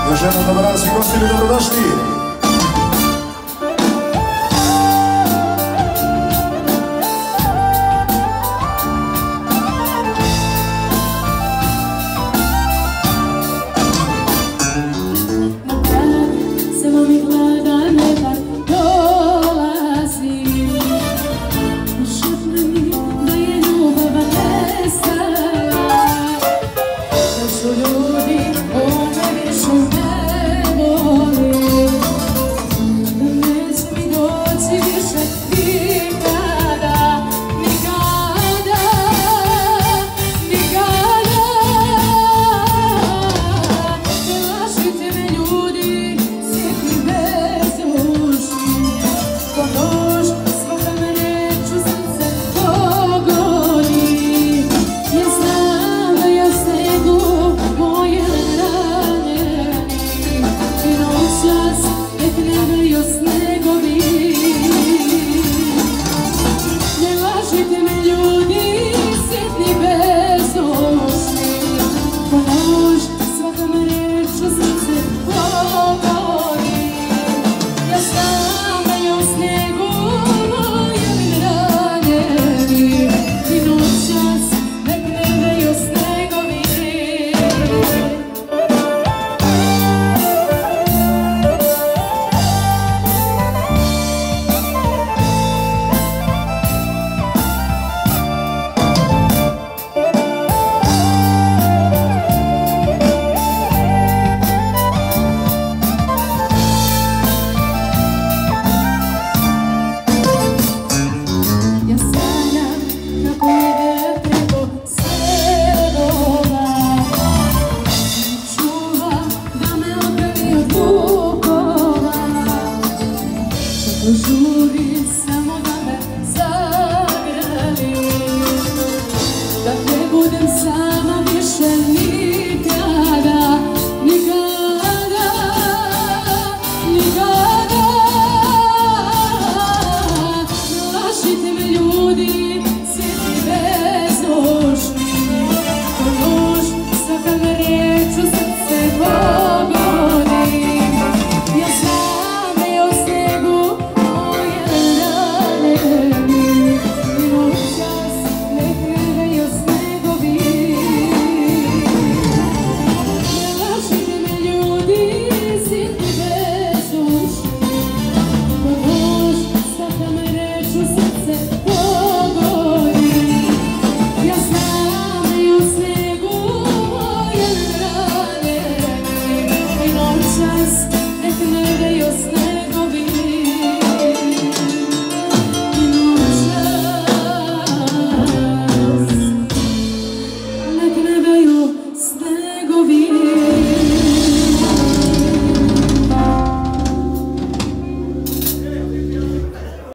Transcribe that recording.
Još jednom dobar dan svi gosti, dobrodošli. Žuri samo da me zagrali, da ne budem sama više nikada, nikada, nikada. Lažite me ljudi, svi bezdušni, ko nož svaka me riječ u srce pogodi. Ja znam i o snegu nek ne veju snegu.